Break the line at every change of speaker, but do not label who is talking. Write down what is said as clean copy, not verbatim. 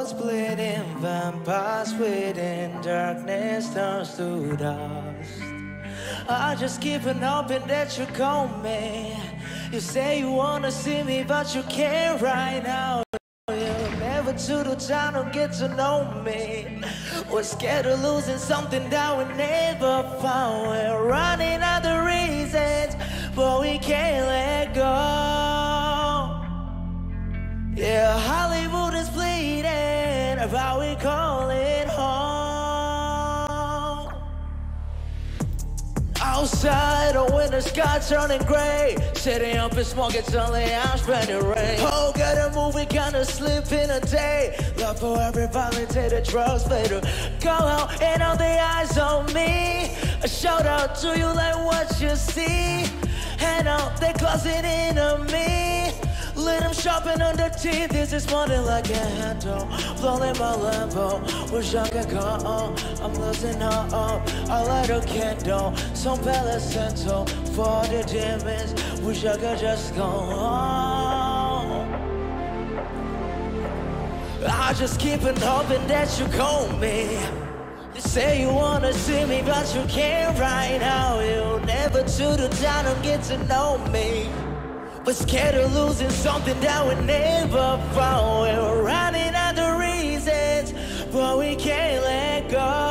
world's bleeding, vampires within, darkness turns to dust. I just keep on hoping that you call me. You say you wanna see me, but you can't right now. You never took the time to get to know me. We're scared of losing something that we never found. We're running out of reasons, but we can't let go. Yeah, Hollywood is bleeding, but we call it home. Outside, the winter sky turning gray. Sitting up and smoking till the house spreading rain. Oh, got a movie, kinda sleep in a day. Love for everybody, take the drugs later. Go out and all the eyes on me. A shout out to you like what you see. Hand out, they closing in on me. Let them sharpen on the teeth. This is more than like a handle. Blowing my Lambo. Wish I could go on. I'm losing hope. I light a candle. Some Palo Santo for the demons. Wish I could just go on. I just keep on hoping that you call me. You say you wanna see me, but you can't right now. You never took the time to get to know me. We're scared of losing something that we never found. We're running out of reasons, but we can't let go.